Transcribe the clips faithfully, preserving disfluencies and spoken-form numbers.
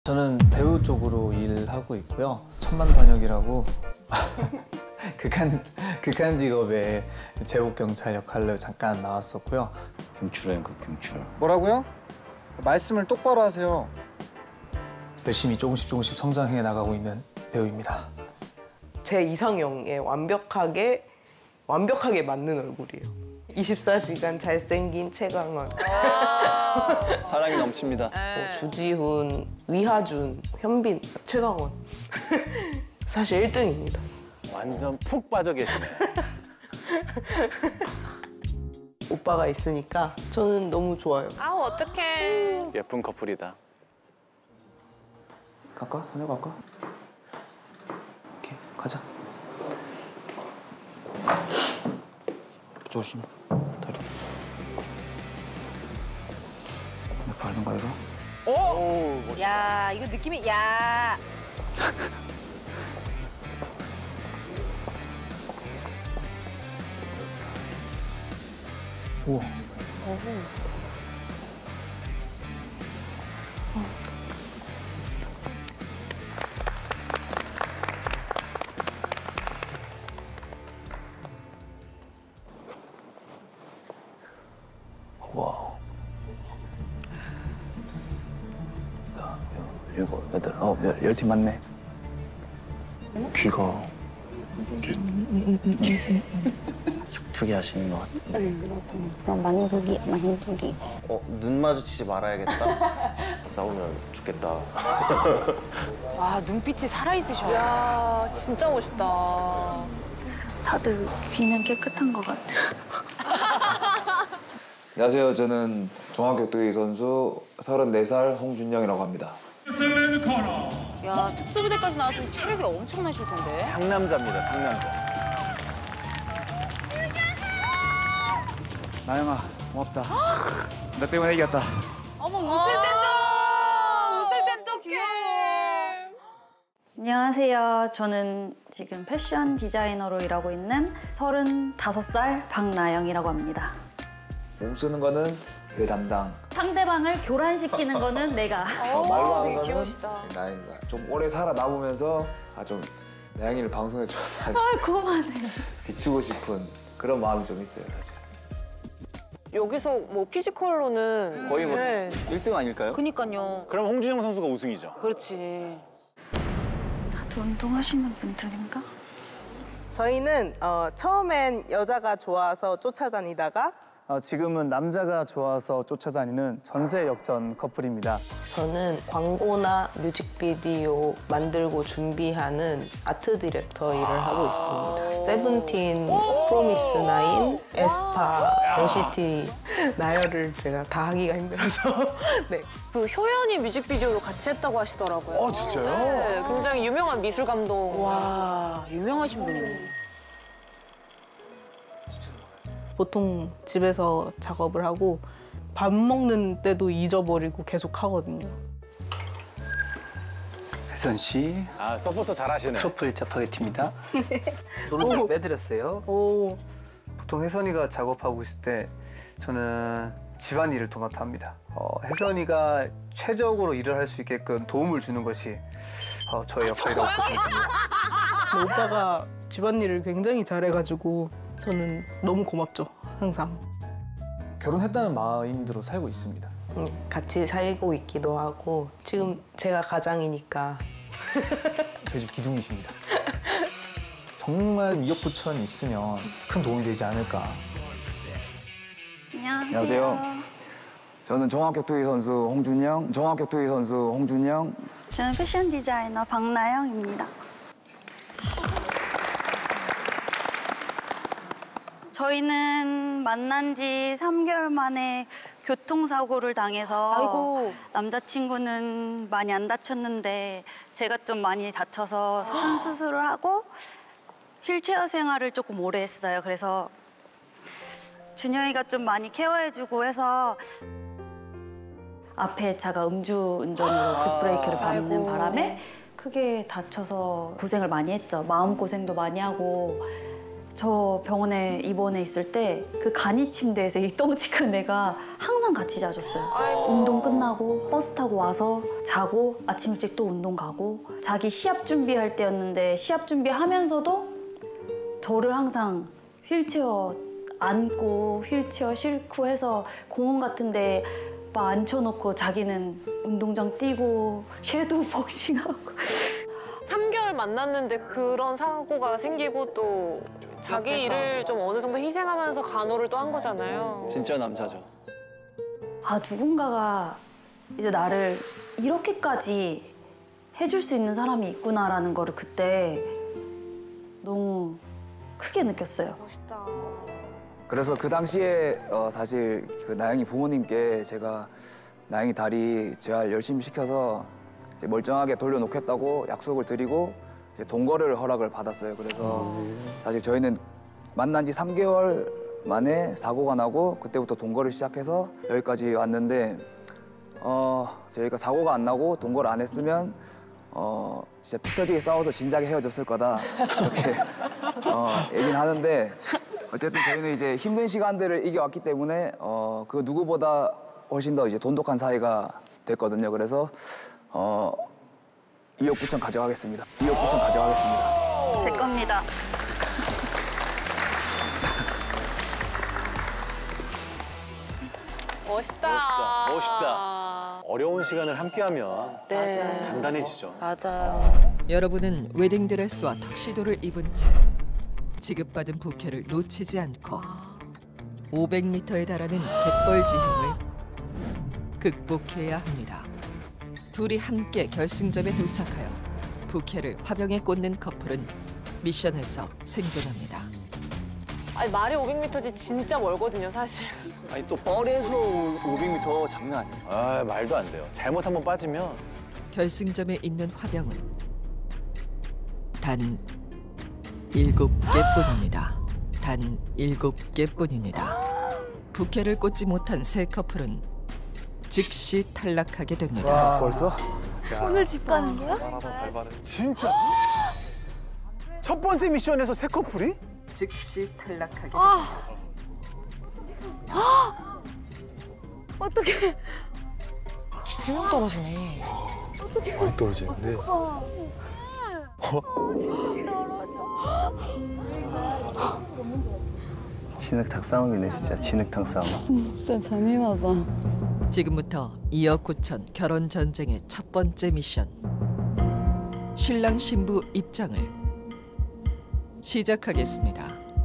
저는 배우 쪽으로 일하고 있고요. 천만다역이라고 극한, 극한 직업의 제복경찰 역할로 잠깐 나왔었고요. 경출은 그 경출. 뭐라고요? 말씀을 똑바로 하세요. 열심히 조금씩 조금씩 성장해 나가고 있는 배우입니다. 제 이상형에 완벽하게 완벽하게 맞는 얼굴이에요. 이십사 시간 잘생긴 최강원. 사랑이 넘칩니다. 뭐 주지훈, 위하준, 현빈, 최강원. 사실 일 등입니다. 완전 푹 빠져 계시네. 오빠가 있으니까 저는 너무 좋아요. 아우 어떡해. 예쁜 커플이다. 갈까? 선녀 갈까? 오케이, 가자. 조심, 다리. 내 밟는 거야, 이거? 오, 멋있다. 야 이거 느낌이 야. 우와. 와우. 나, 일곱, 여덟, 아홉, 열, 열 팀 맞네. 귀가 격투기 하시는 것 같은데. 그럼 만두기, 만두기. 어, 눈 마주치지 말아야겠다. 싸우면 좋겠다. 와 눈빛이 살아있으셔. 야 진짜 멋있다. 다들 귀는 깨끗한 것 같아. 안녕하세요. 저는 종합격투기 선수 서른네 살 홍준영이라고 합니다. 야 특수부대까지 나왔으면 체력이 엄청나실 텐데. 상남자입니다, 상남자. 나영아, 고맙다. 너 때문에 이겼다. 어머 웃을 땐 또 웃을 땐 또 귀여워. 안녕하세요. 저는 지금 패션 디자이너로 일하고 있는 서른다섯 살 박나영이라고 합니다. 몸 쓰는 거는 내 담당. 상대방을 교란시키는 거는 내가. 어, 말로 하는 되게 거는 귀여우시다. 나영이가. 좀 오래 살아남으면서 아, 좀 나영이를 방송에 좀 많이 아, 고마워요. 비추고 싶은 그런 마음이 좀 있어요, 사실. 여기서 뭐 피지컬로는 거의 뭐 네. 일 등 아닐까요? 그니까요. 그럼 홍준영 선수가 우승이죠. 그렇지. 다들 운동하시는 분들인가? 저희는 어, 처음엔 여자가 좋아서 쫓아다니다가 어, 지금은 남자가 좋아서 쫓아다니는 전세 역전 커플입니다. 저는 광고나 뮤직비디오 만들고 준비하는 아트 디렉터 일을 하고 있습니다. 세븐틴, 프로미스 나인, 에스파, 엔시티 나열을 제가 다 하기가 힘들어서 네. 그 효연이 뮤직비디오도 같이 했다고 하시더라고요. 어, 진짜요? 네, 굉장히 유명한 미술 감독. 와 유명하신 분이네. 보통 집에서 작업을 하고 밥 먹는 때도 잊어버리고 계속 하거든요. 혜선 씨, 아, 서포터 잘하시네. 트러플 짜파게티입니다. 저는 좀 빼드렸어요. 오, 보통 혜선이가 작업하고 있을 때 저는 집안일을 도맡아 합니다. 어, 혜선이가 최적으로 일을 할 수 있게끔 도움을 주는 것이 어, 저의 역할이라고 보시면 됩니다. 오빠가 집안일을 굉장히 잘해가지고 저는 너무 고맙죠, 항상. 결혼했다는 마인드로 살고 있습니다. 음, 같이 살고 있기도 하고 지금 제가 가장이니까 저희 집 기둥이십니다. 정말 미역부천 있으면 큰 도움이 되지 않을까. 안녕하세요. 안녕하세요. 저는 종합격투기 선수 홍준영, 종합격투기 선수 홍준영. 저는 패션 디자이너 박나영입니다. 저희는 만난 지 삼 개월 만에 교통사고를 당해서 아이고. 남자친구는 많이 안 다쳤는데 제가 좀 많이 다쳐서 손 수술을 하고 휠체어 생활을 조금 오래 했어요. 그래서 준영이가 좀 많이 케어해주고 해서 앞에 차가 음주운전으로 급브레이크를 밟는 아이고. 바람에 크게 다쳐서 고생을 많이 했죠. 마음고생도 많이 하고 저 병원에 입원해 있을 때 그 간이 침대에서 이 덩치 큰 애가 항상 같이 자줬어요. 아이고. 운동 끝나고 버스 타고 와서 자고 아침 일찍 또 운동 가고 자기 시합 준비할 때였는데 시합 준비하면서도 저를 항상 휠체어 안고 휠체어 싣고 해서 공원 같은 데 막 앉혀놓고 자기는 운동장 뛰고 섀도우 복싱하고 삼 개월 만났는데 그런 사고가 생기고 또 자기 일을 좀 어느 정도 희생하면서 간호를 또 한 거잖아요. 진짜 남자죠. 아 누군가가 이제 나를 이렇게까지 해줄 수 있는 사람이 있구나라는 거를 그때 너무 크게 느꼈어요. 멋있다. 그래서 그 당시에 어, 사실 그 나영이 부모님께 제가 나영이 다리 재활 열심히 시켜서 이제 멀쩡하게 돌려놓겠다고 약속을 드리고 이제 동거를 허락을 받았어요. 그래서 사실 저희는 만난 지 삼 개월 만에 사고가 나고 그때부터 동거를 시작해서 여기까지 왔는데 어, 저희가 사고가 안 나고 동거를 안 했으면 어, 진짜 피 터지게 싸워서 진작에 헤어졌을 거다 이렇게 어, 얘기는 하는데 어쨌든 저희는 이제 힘든 시간들을 이겨왔기 때문에 어, 그 누구보다 훨씬 더 이제 돈독한 사이가 됐거든요. 그래서 어, 이억 구천 가져가겠습니다. 이억 구천 가져가겠습니다. 제 겁니다. 멋있다. 멋있다. 멋있다. 어려운 시간을 함께하면 네. 단단해지죠. 맞아요. 여러분은 웨딩드레스와 턱시도를 입은 채 지급받은 부케를 놓치지 않고 오백 미터에 달하는 갯벌 지형을 극복해야 합니다. 둘이 함께 결승점에 도착하여 부케를 화병에 꽂는 커플은 미션에서 생존합니다. 아니 말이 오백 미터지 진짜 멀거든요, 사실. 아니 또 뻘에서 오백 미터 장난 아니에요. 아 말도 안 돼요. 잘못 한번 빠지면 결승점에 있는 화병은 단 일곱 개뿐입니다. 단 일곱 개뿐입니다. 부케를 꽂지 못한 세 커플은 즉시 탈락하게 됩니다. 벌써? 오늘 집 가는 거야? 진짜? 첫 번째 미션에서 세 커플이? 즉시 탈락하게 됩니다. 아. 어떡해. 세명 떨어지네. 많이 떨어지는데. 어, 생각 떨어져. 진흙탕 싸움이네 진짜 진흙탕 싸움. 진짜 잔인하다. 지금부터 이억 구천 결혼 전쟁의 첫 번째 미션. 신랑 신부 입장을 시작하겠습니다.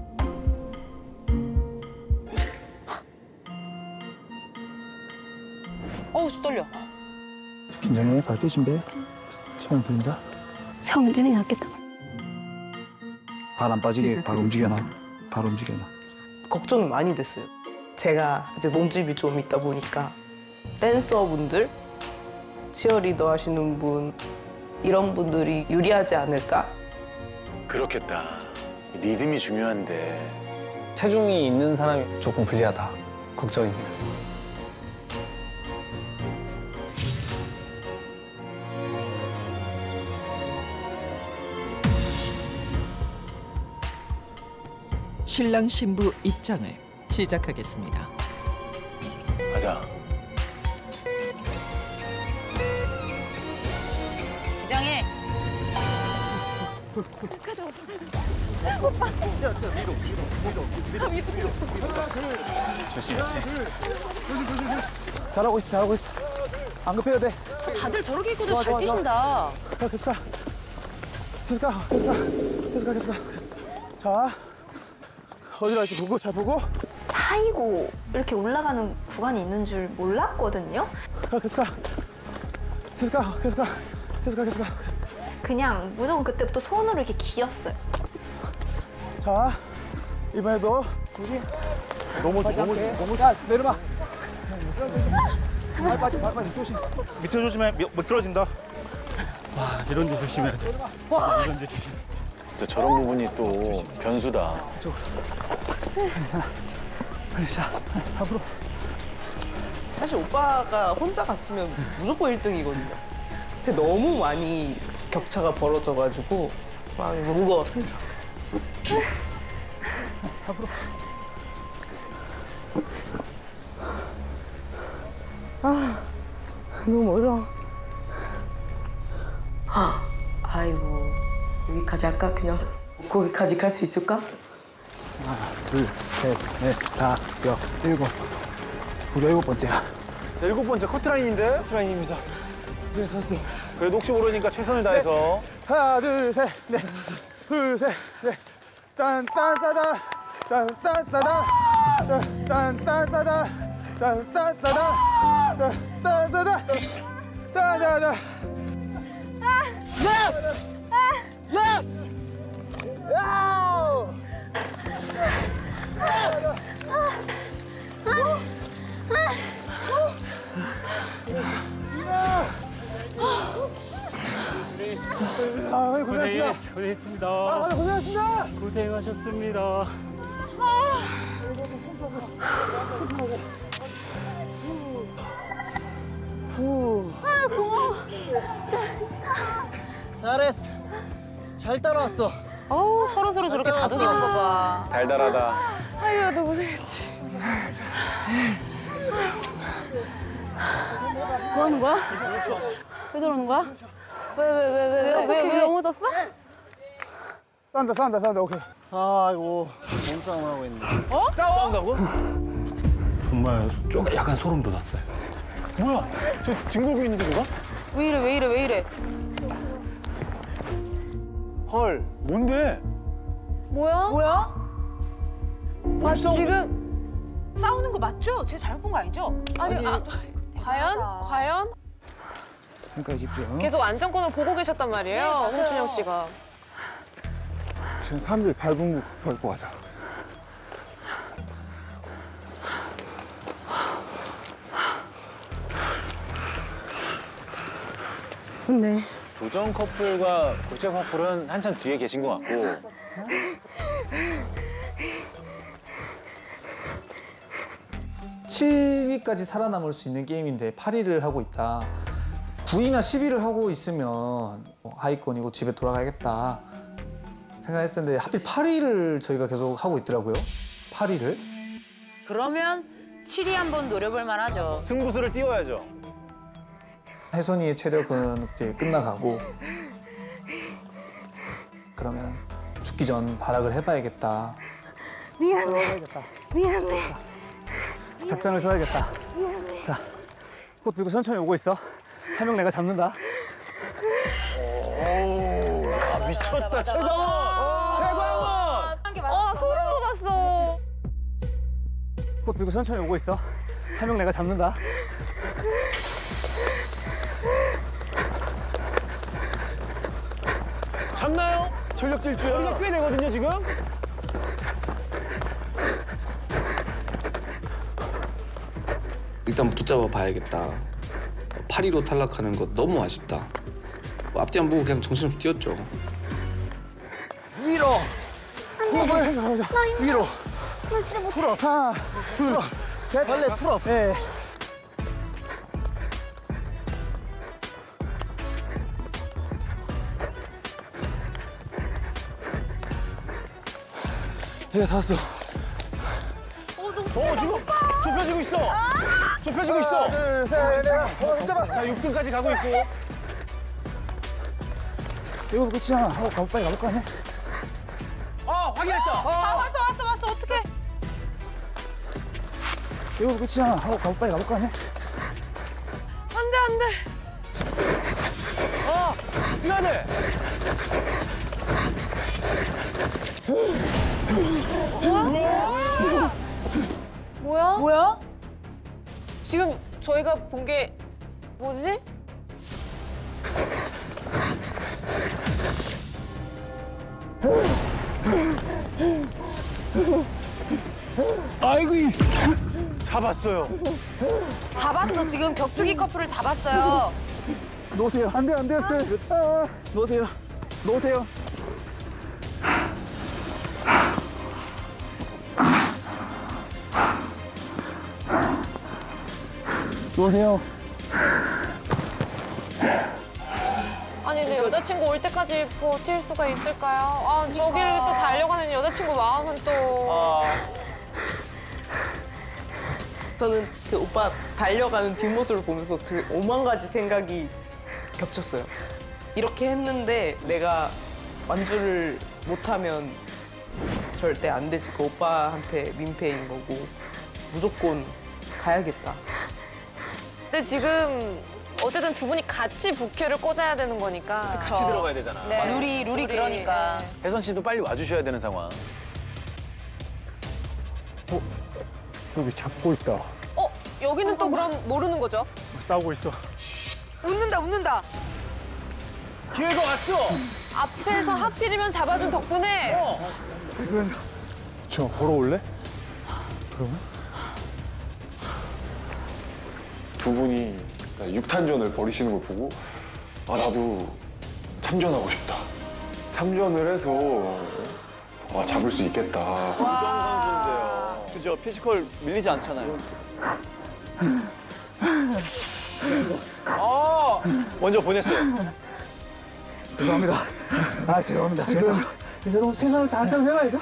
어우, 저 떨려. 긴장해. 발대 준비해. 시간 들린다. 처음에 되는 게 낫겠다. 발 안 빠지게 발 움직여놔. 발 움직여놔. 걱정이 많이 됐어요. 제가 이제 몸집이 좀 있다 보니까 댄서분들, 치어리더 하시는 분 이런 분들이 유리하지 않을까? 그렇겠다. 리듬이 중요한데. 체중이 있는 사람이 조금 불리하다. 걱정입니다. 신랑 신부 입장을 시작하겠습니다. 가자. 이장해. 조심 조심. 잘하고 있어 잘하고 있어. 안 급해도 돼. 다들 저렇게 입고도 좋아, 잘 좋아, 좋아. 뛰신다. 가 계속 가. 계속 가 계속 가 계속 가 계속 가. 자 어디로 갈지 보고 잘 보고. 파이고 이렇게 올라가는 구간이 있는 줄 몰랐거든요. 가 계속 가 계속 가 계속 가 계속 가 계속 가. 그냥 무조건 그때부터 손으로 이렇게 기었어요. 자 이번에도 우리 너무 너무 너무 야 내려봐. 발 빠지 발 빠지 조심. 밑에 조심해. 미, 못 떨어진다. 와 이런 데 조심해야 돼. 와 이런 데 조심. 진짜 저런 부분이 또 변수다. 괜찮아. 괜찮아. 앞으로. 사실 오빠가 혼자 갔으면 무조건 일 등이거든요. 근데 너무 많이 격차가 벌어져가지고 마음이 무거웠어요. 앞으로. 아, 너무 멀어. 아, 아이고, 여기까지 할까? 그냥 거기까지 갈 수 있을까? 하나, 둘, 셋, 넷, 다, 여, 일곱. 우리 일곱 번째야. 자, 일곱 번째 커트라인인데? 커트라인입니다. 네, 갔어. 그래도 혹시 모르니까 최선을 다해서. 네. 하나, 둘, 셋, 넷. 둘, 셋, 넷. 딴, 딴, 따다. 딴, 딴, 따다. 딴, 딴, 따다. 딴, 딴, 따다. 딴, 딴, 따다. 딴, 따다. 예스! 예스! 야우! 아, 고생하셨습니다. 고생했습니다. 아, 고생하셨습니다. 고생하셨습니다. 아, 고마워. 잘했어. 잘 따라왔어. 어우, 서로 서로 저렇게 다독이는 거 봐. 달달하다. 아유, 너 고생했지. 뭐 하는 거야? 왜 저러는 거야? 왜, 왜, 왜, 왜, 왜, 어떻게 왜, 왜 넘어졌어? 싸운다, 싸운다, 싸운다, 오케이. 아이고, 몸싸움을 하고 있네. 어? 싸운다고? 정말 좀 약간 소름 돋았어요. 뭐야? 저 뒹굴고 있는데 누가? 왜 이래, 왜 이래, 왜 이래? 헐, 뭔데? 뭐야? 뭐야? 아, 지금. 싸우는 거 맞죠? 제가 잘못 본 거 아니죠? 아니, 아, 과연? 과연? 지금까지 집중. 계속 안정권을 보고 계셨단 말이에요, 홍춘영 씨가. 지금 사람들이 밟은 거 밟고 가자. 좋네. 조정 커플과 국제 커플은 한참 뒤에 계신 것 같고. 칠 위까지 살아남을 수 있는 게임인데 팔 위를 하고 있다. 구 위나 십 위를 하고 있으면 하위권이고 집에 돌아가야겠다 생각했을 텐데 하필 팔 위를 저희가 계속 하고 있더라고요. 팔 위를. 그러면 칠 위 한번 노려볼 만하죠. 승부수를 띄워야죠. 혜선이의 체력은 이제 끝나가고 그러면 죽기 전 발악을 해봐야겠다. 미안해. 미안해. 작전을 써야겠다. 미안해. 자, 꽃 들고 천천히 오고 있어. 한 명 내가 잡는다. 오, 아, 미쳤다. 최광원! 최광원! 어, 소름 돋았어. 꽃 들고 천천히 오고 있어. 한 명 내가 잡는다. 잡나요? 전력 질주야. 거리가 꽤 되거든요, 지금? 일단 붙잡아 봐야겠다. 팔 위로 탈락하는 거 너무 아쉽다. 뭐 앞뒤 안 보고 그냥 정신없이 뛰었죠. 위로! 호흡을 생각하자. 위로! 나 진짜 못 풀어. 하나, 둘, 셋. 벌레 풀어. 네. 네, 다 왔어. 어, 지금 좁혀지고 있어. 좁혀지고 있어. 하나, 둘, 셋, 넷. 어, 잡아. 자, 육 등까지 가고 있고. 이거 끝이야. 하고 가고 빨리 가볼까 해. 아, 확인했다. 아, 왔어, 왔어, 왔어. 어떡해. 이거 끝이야. 하고 가고 빨리 가볼까 해. 안 돼, 안 돼. 아, 뛰어야 돼. 뭐야? 뭐야? 뭐야? 지금 저희가 본 게 뭐지? 아이고, 잡았어요. 잡았어. 지금 격투기 커플을 잡았어요. 놓으세요. 안 돼, 안 돼, 안 돼. 아, 놓으세요. 놓으세요. 놓으세요. 아니, 달려다니는 여자친구 올 때까지 버틸 수가 있을까요? 아, 저기를 또 달려가는 여자친구 마음은 또... 아. 저는 그 오빠 달려가는 뒷모습을 보면서 되게 오만 가지 생각이 겹쳤어요. 이렇게 했는데 내가 완주를 못하면 절대 안 되지. 그 오빠한테 민폐인 거고 무조건 가야겠다. 근데 지금 어쨌든 두 분이 같이 부캐를 꽂아야 되는 거니까. 같이 들어가야 되잖아. 네. 룰이 룰이 그러니까. 네. 혜선 씨도 빨리 와주셔야 되는 상황. 어? 여기 잡고 있다. 어? 여기는 또 그럼 모르는 거죠? 싸우고 있어. 웃는다 웃는다. 기회가 왔어. 앞에서 하필이면 잡아준 덕분에. 어. 이건 저 걸어올래? 그러면? 두 분이 육탄전을 벌이시는 걸 보고 아 나도 참전하고 싶다. 참전을 해서 아, 잡을 수 있겠다. 구정 선수인데요. 그죠? 피지컬 밀리지 않잖아요. 아, 먼저 보냈어요. 죄송합니다. 아 죄송합니다. 지금 이제 너무 최선을 다하자고 해야죠.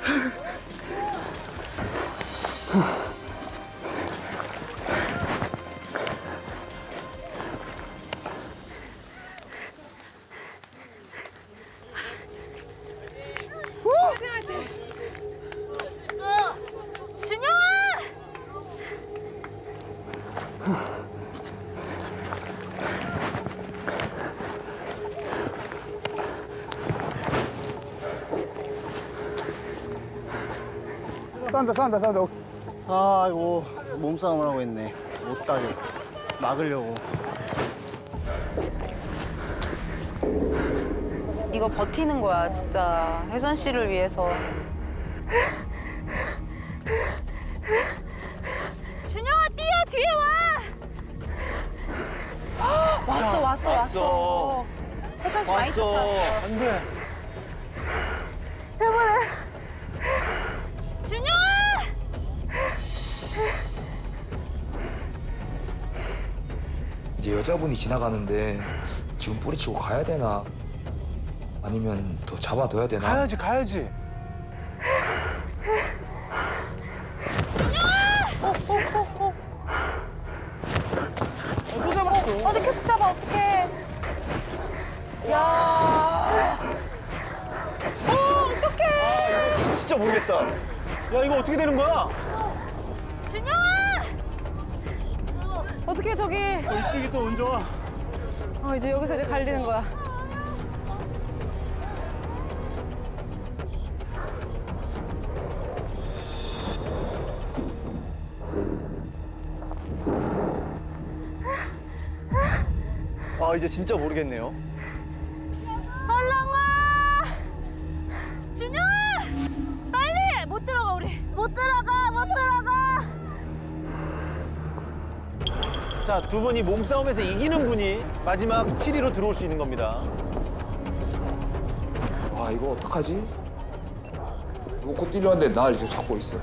싸운다 싸운다 싸운다. 아, 아이고 몸싸움을 하고 있네. 못 가게 막으려고. 이거 버티는 거야 진짜 혜선 씨를 위해서. 준영아 뛰어 뒤에 와. 왔어 왔어 왔어. 혜선 씨 많이 왔어. 쫓아왔어. 안 돼. 해보네. 준영아. 이제 여자분이 지나가는데 지금 뿌리치고 가야 되나? 아니면 더 잡아둬야 되나? 가야지, 가야지. 어, 어, 어, 어. 어, 또 잡았어. 어, 근데 계속 잡아 어떡해. 야. 어, 어떡해. 아, 이거 진짜 모르겠다. 야, 이거 어떻게 되는 거야? 준영아. 어떡해 저기. 이쪽이 또 운 좋아. 어, 이제 여기서 이제 갈리는 거야. 아, 이제 진짜 모르겠네요. 얼른 와. 준영아. 빨리. 못 들어가 우리. 못 들어가 못 들어가. 자, 두 분이 몸싸움에서 이기는 분이 마지막 칠 위로 들어올 수 있는 겁니다. 와 이거 어떡하지? 놓고 뛰려는데 날 이제 잡고 있어.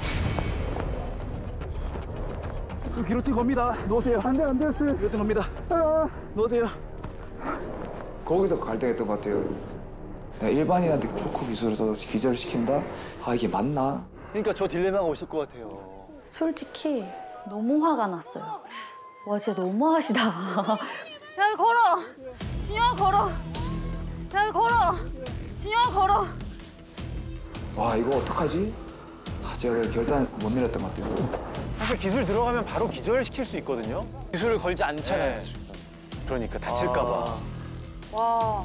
그 기로티 겁니다. 놓으세요. 안돼 안돼 스. 기로티 겁니다. 아, 놓으세요. 거기서 갈등했던 것 같아요. 내가 일반인한테 초코 기술을 써서 기절을 시킨다? 아 이게 맞나? 그러니까 저 딜레마가 오실 것 같아요. 솔직히 너무 화가 났어요. 와 진짜 너무하시다. 야 걸어. 준영아 걸어. 야 걸어. 준영아 걸어. 와 이거 어떡하지? 아, 제가 결단을 못 내렸던 것 같아요. 사실 기술 들어가면 바로 기절시킬 수 있거든요. 기술을 걸지 않잖아요. 네. 그러니까 다칠까 봐. 와.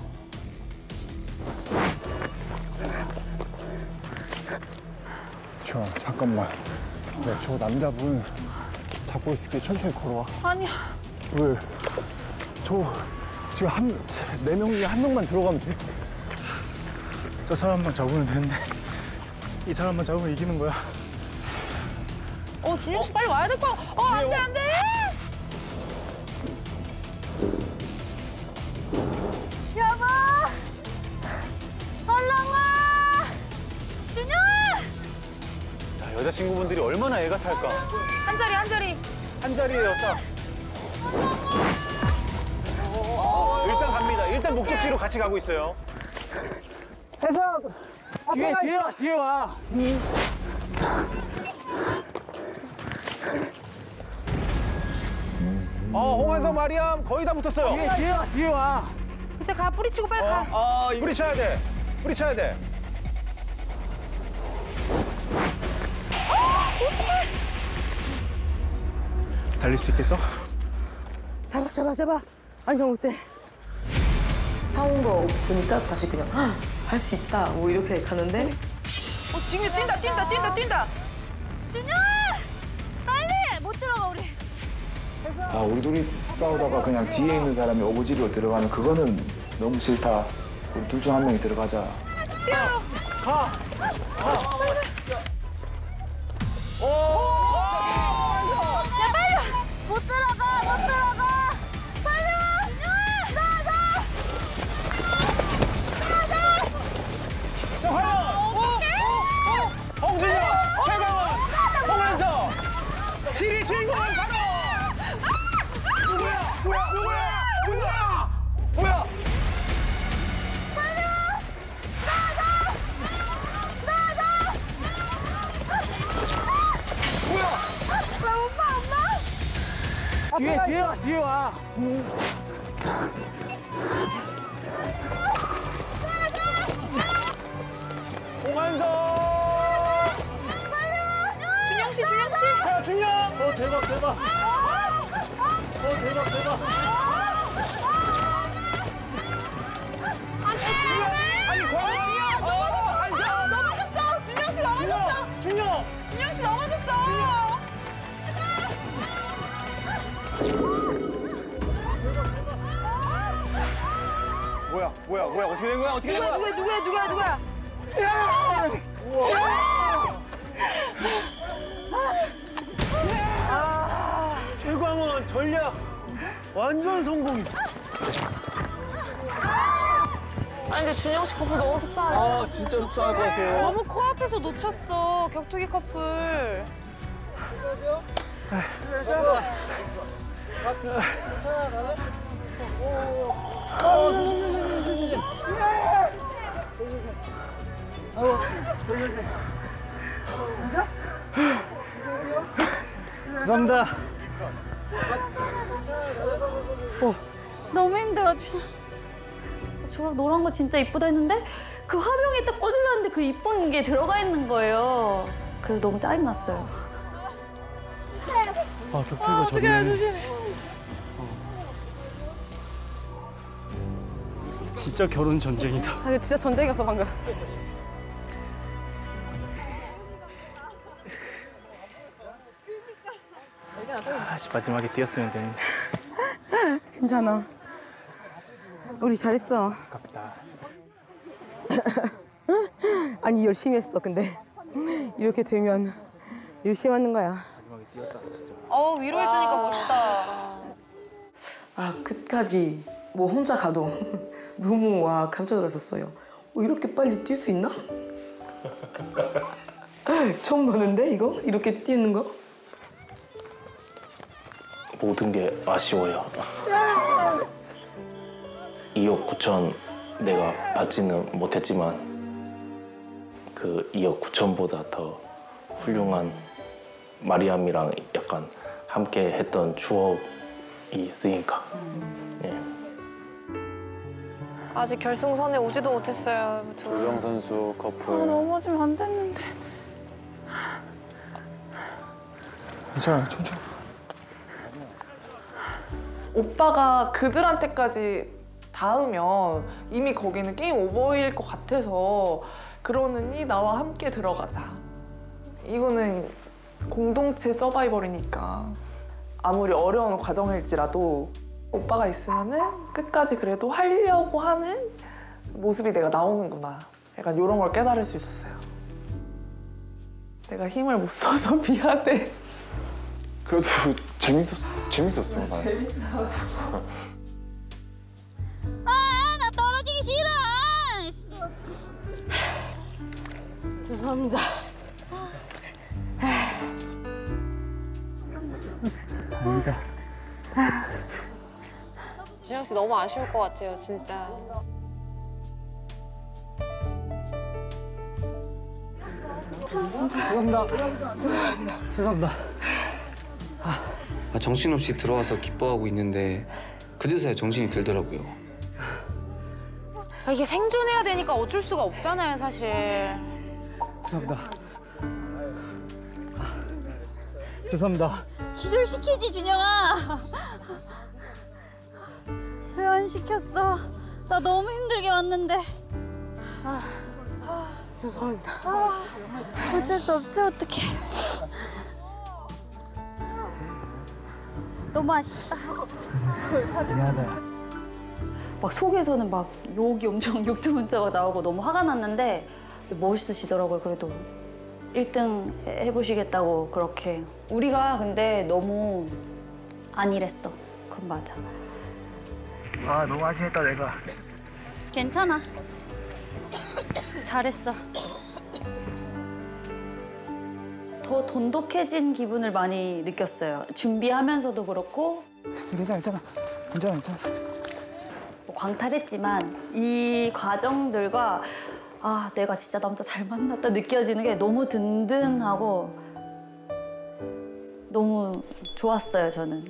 저 잠깐만. 네, 저 남자분 잡고 있을게. 천천히 걸어와. 아니야. 왜? 저 지금 한 네 명 중에 한 명만 들어가면 돼. 저 사람만 잡으면 되는데 이 사람만 잡으면 이기는 거야. 어, 준영 씨 빨리 와야 될 거야. 어, 안 돼, 안 돼! 여보! 얼른 와! 준영아! 자, 여자친구분들이 얼마나 애가 탈까. 한 자리, 한 자리. 한 자리예요, 딱. 어, 일단 갑니다. 일단 같은 목적지로 같이 가고 있어요. 해서 뒤에 뒤에 와 뒤에 와. 어, 홍한석 마리암 거의 다 붙었어요. 뒤에 뒤에 와 뒤에 와. 이제 가 뿌리치고 빨리 가. 아, 뿌리 쳐야 돼. 뿌리 쳐야 돼. 달릴 수 있겠어? 잡아 잡아 잡아. 아니 형 못해. 사온 거 보니까 다시 그냥 할 수 있다 뭐 이렇게 가는데 어, 지금 뛴다 뛴다 뛴다 뛴다. 준영! 빨리! 못 들어가 우리. 아 우리 둘이 싸우다가 그냥 뒤에 있는 사람이 어부지리로 들어가면 그거는 너무 싫다. 우리 둘 중 한 명이 들어가자. 뛰어. 가. 야 빨리! 못 들어가 못 들어가. 빨리! 나 나. 자, 과연! 홍진영, 최강원, 홍한석, 칠 위 주인공은 바로 누구야? 누구야? 누구야? 누구야? 뭐야? 뒤에 뒤에 와 뒤에 와. 홍한석! 준영 씨 준영 씨. 자, 준영! 어 대박 대박. 어 대박 대박. 아니, 과연! 넘어졌어 넘어졌어. 준영 씨 넘어졌어. 준영! 준영 씨 넘어졌어. 뭐야? 뭐야? 뭐야? 어떻게 된 거야? 어떻게 된 거야? 누구야 누구야 누구야 누구야. 최광원 전략 완전 성공이다. 아니 근데 준영 씨 커플 너무 속상해. 아, 진짜 속상할 것 같아요. 너무 코앞에서 놓쳤어 격투기 커플. 감사합니다. 어, 너무 힘들어. 저랑 노란 거 진짜 이쁘다 했는데 그 화병에 딱 꽂으려는데 그 이쁜 게 들어가 있는 거예요. 그래서 너무 짜증났어요. 아 격투기가 졌네. 진짜 결혼 전쟁이다. 아 이거 진짜 전쟁이었어 방금. 아, 마지막에 뛰었으면 되는데. 괜찮아. 우리 잘했어. 아깝다. 아니 열심히 했어. 근데 이렇게 되면 열심히 하는 거야. 어 위로해주니까 멋있다. 아 끝까지 뭐 혼자 가도 너무 와 깜짝 놀랐었어요. 어, 이렇게 빨리 뛸 수 있나? 처음 보는데 이거 이렇게 뛰는 거? 모든 게 아쉬워요. 이억 구천 내가 받지는 못했지만 그 이억 구천보다 더 훌륭한 마리암이랑 약간 함께 했던 추억이 있으니까. 예. 아직 결승선에 오지도 못했어요. 조정 선수 커플. 아, 넘어지면 안 됐는데. 괜찮아, 천천히. 오빠가 그들한테까지 닿으면 이미 거기는 게임 오버일 것 같아서 그러느니 나와 함께 들어가자. 이거는 공동체 서바이벌이니까 아무리 어려운 과정일지라도 오빠가 있으면은 끝까지 그래도 하려고 하는 모습이 내가 나오는구나. 약간 이런 걸 깨달을 수 있었어요. 내가 힘을 못 써서 미안해. 그래도 재밌었, 재밌었어. 나는. 재밌어. 아, 나 떨어지기 싫어. 죄송합니다. 아니다. 준혁 씨 너무 아쉬울 것 같아요, 진짜. 죄송합니다. 죄송합니다. 죄송합니다. 아, 정신없이 들어와서 기뻐하고 있는데 그제서야 정신이 들더라고요. 아, 이게 생존해야 되니까 어쩔 수가 없잖아요, 사실. 죄송합니다. 아, 죄송합니다. 기절시키지, 준영아. 왜 안 시켰어? 나 너무 힘들게 왔는데. 아, 아, 죄송합니다. 아, 어쩔 수 없지, 어떡해. 너무 아쉽다. 미안하다. 막 속에서는 막 욕이 엄청 욕두 문자가 나오고 너무 화가 났는데 멋있으시더라고요. 그래도 일 등 해보시겠다고 그렇게. 우리가 근데 너무 안 일했어. 그건 맞아. 아, 너무 아쉬웠다, 내가. 괜찮아. 잘했어. 더 돈독해진 기분을 많이 느꼈어요. 준비하면서도 그렇고. 괜찮아, 괜찮아. 괜찮아, 괜찮아. 뭐 광탈했지만 이 과정들과 아, 내가 진짜 남자 잘 만났다 느껴지는 게 너무 든든하고 너무 좋았어요, 저는.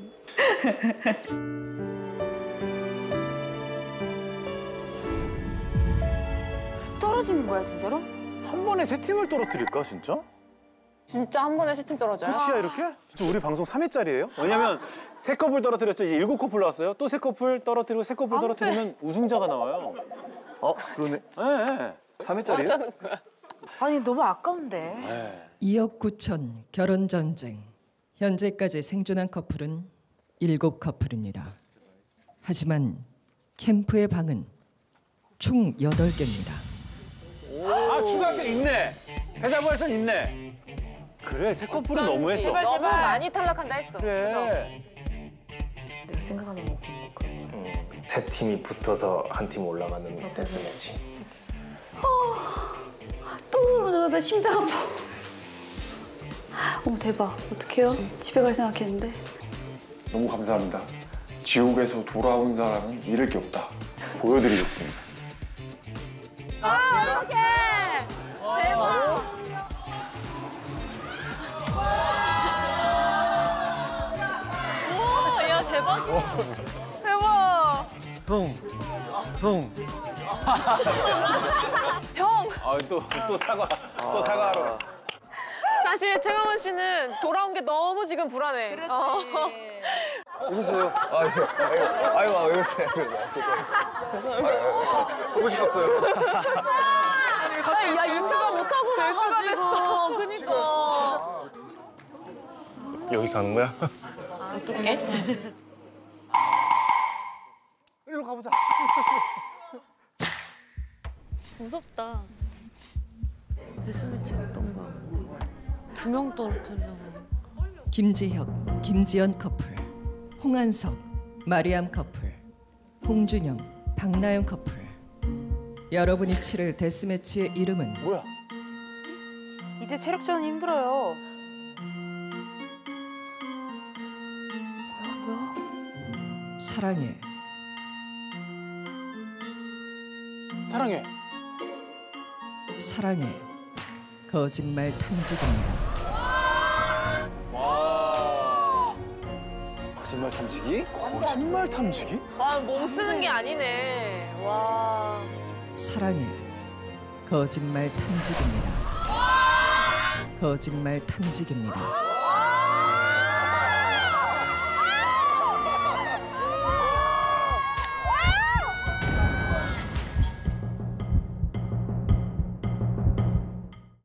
떨어지는 거야, 진짜로? 한 번에 세 팀을 떨어뜨릴까, 진짜? 진짜 한 번에 세 팀 떨어져요? 끝이야, 이렇게? 진짜 우리 방송 삼 회짜리예요? 왜냐면 세 커플 떨어뜨렸죠. 이제 일곱 커플 나왔어요. 또 세 커플 떨어뜨리고 세 커플 떨어뜨리면 우승자가 나와요. 어, 그러네. 네, 네. 삼 회짜리예요? 아니, 너무 아까운데. 네. 이억 구천 결혼 전쟁. 현재까지 생존한 커플은 일곱 커플입니다. 하지만 캠프의 방은 총 여덟 개입니다. 아, 추가할 게 있네. 배달부활천 있네. 그래, 세 커플은 너무했어. 제발, 제발. 너무 많이 탈락한다 했어. 그래. 내가 생각하는 거 그런 거야. 음, 세 팀이 붙어서 한 팀 올라가는 데스매치. 또 소름 돋아. 나 심장 아파. 어머, 대박. 어떡해요? 집에 갈 생각했는데. 너무 감사합니다. 지옥에서 돌아온 사람은 잃을 게 없다. 보여드리겠습니다. 아, 어떡해! 대박! 오, 야, 대박. 대박! 형, 형. 형! 아, 또, 또 사과, 또 사과하러. 사실 최강원 씨는 돌아온 게 너무 지금 불안해. 그렇지. 어. 웃으세요. 아이고, 아이고, 아이고, 왜 웃으세요? 보고 싶었어요. 아니, 야, 인수가 못하고 절수가 됐어. 그니까. 여기 가는 거야? 어떡해? 이리로 가보자. 무섭다. 데스매치 어떤가 근데 두 명 떨어뜨리려고. 김지혁, 김지연 커플, 홍한석, 마리암 커플, 홍준영, 박나영 커플. 여러분이 치를 데스매치의 이름은 뭐야? 이제 체력전은 힘들어요. 사랑해. 사랑해. 사랑해. 거짓말 탐지기입니다. 와. 거짓말 탐지기? 거짓말 탐지기? 와, 몸 쓰는 게 아니네. 와. 사랑해. 거짓말 탐지기입니다. 거짓말 탐지기입니다.